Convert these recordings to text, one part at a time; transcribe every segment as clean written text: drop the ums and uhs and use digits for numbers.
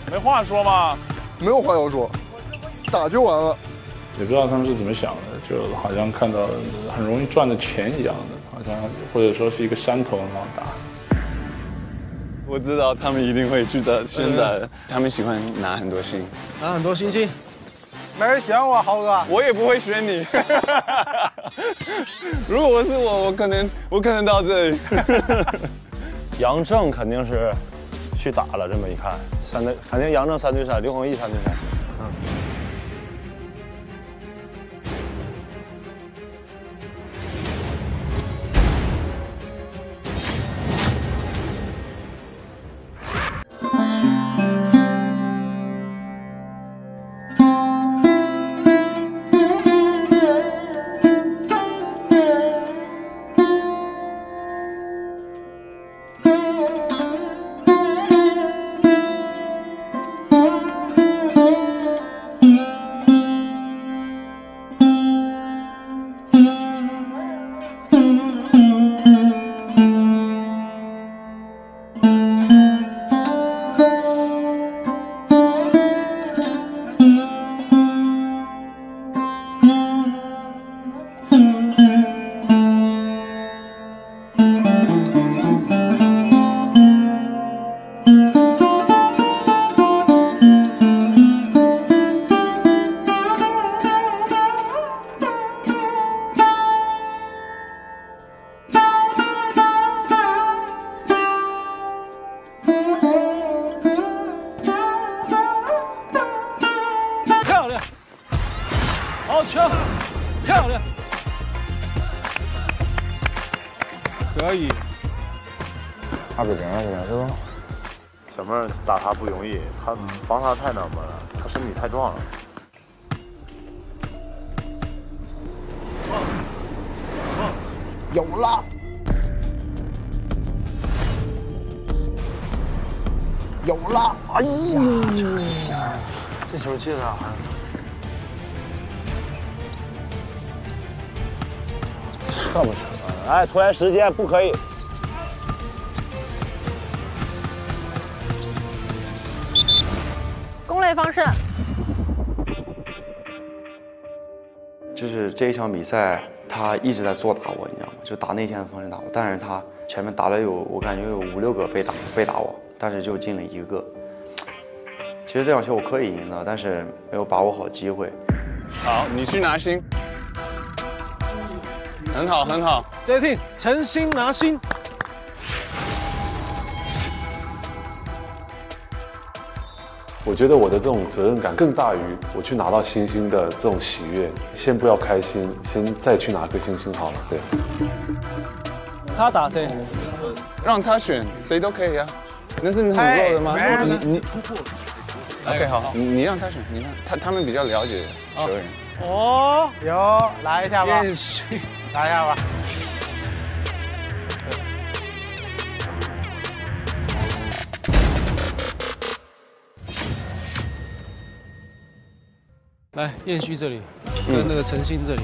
没话说吗？ 没有话要说，打就完了。 也不知道他们是怎么想的，就好像看到很容易赚的钱一样的，好像或者说是一个山头很好打。 我知道他们一定会去的，现在他们喜欢拿很多星， 拿很多星星。 没人选我，豪哥， 我也不会选你。如果是我，我可能到这里。 杨正肯定是去打了，这么一看，肯定杨正3对3，刘弘毅3对3。 好球，漂亮，可以。 2比0了，现在是吧？ 小妹儿打他不容易，他防他太难么了，他身体太壮了。 有了，有了！哎呀， 这球进了，扯不扯？哎，拖延时间不可以。 攻垒方式。 就是这一场比赛，他一直在做打我，你知道吗？就打内线的方式打我，但是他前面打了我感觉有5、6个被打我，但是就进了1个。其实这场球我可以赢的，但是没有把握好机会。 好，你去拿星，很好很好。 这题诚心拿星。 我觉得我的这种责任感更大于我去拿到星星的这种喜悦。先不要开心，先再去拿颗星星好了。对。 他打谁？ 让他选，谁都可以啊。那是你很弱的吗？你 OK 好，你让他选，你看他们比较了解球员。 哦，有来一下吧， 练习， 来一下吧。 来，燕旭这里，跟那个陈鑫这里。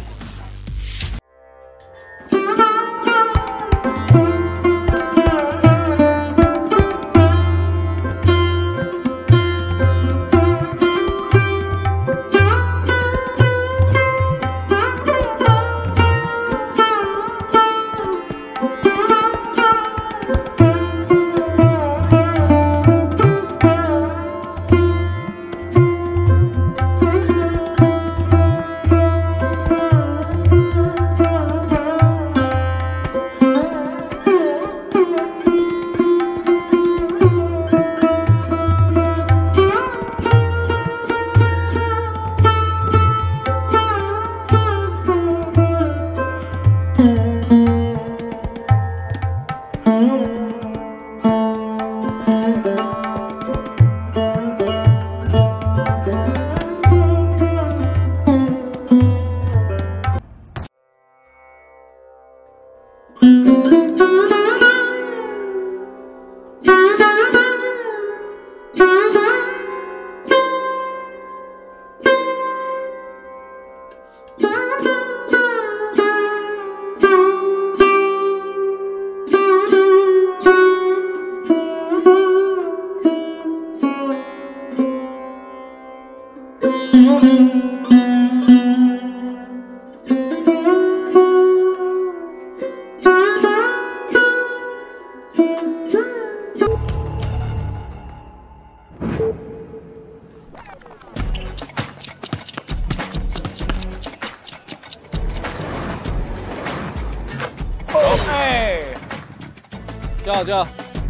叫叫。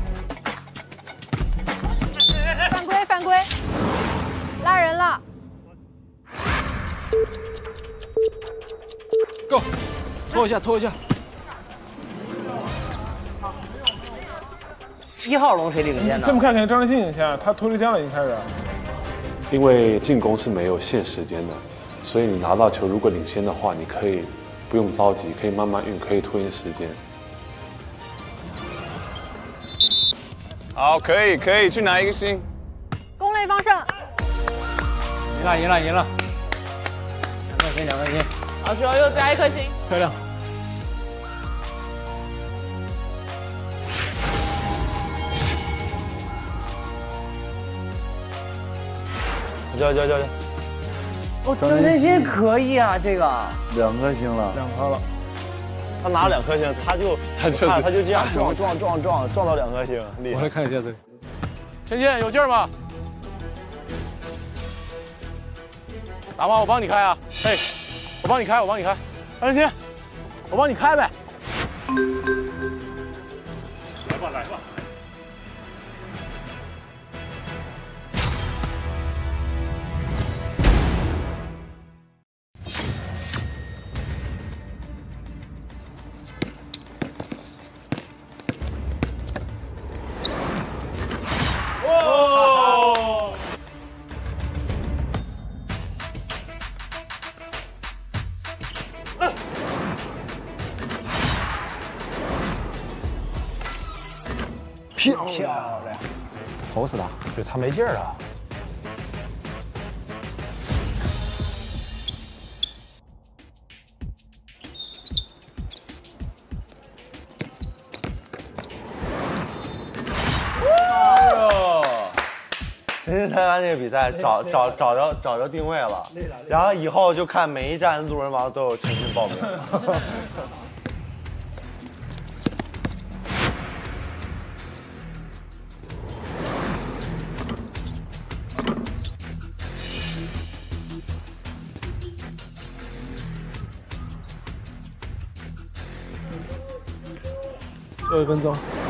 犯规犯规，拉人了。 Go， 拖一下拖一下。 1号龙谁领先呢？ 这么看，肯定张志新领先，他推着枪了，已经开始。 因为进攻是没有限时间的，所以你拿到球如果领先的话，你可以不用着急，可以慢慢运，可以拖延时间。 好，可以可以，去拿一个星。 攻垒方胜。 赢了赢了赢了，2颗星2颗星。 好球，又加1颗星。 漂亮。 叫！ 哦，张真心可以啊，这个 2颗星了 ，2颗了。 他拿2颗星，他就这样撞到2颗星，厉害！ 我来看一下这个。 陈鑫有劲儿吗？打吗？我帮你开啊！嘿，我帮你开，张真心，我帮你开呗。 来吧。 漂亮，投死他！ 对他没劲儿了。陈鑫参加这个比赛，找着定位了，然后以后就看每一站路人王都有陈鑫报名。 最后1分钟。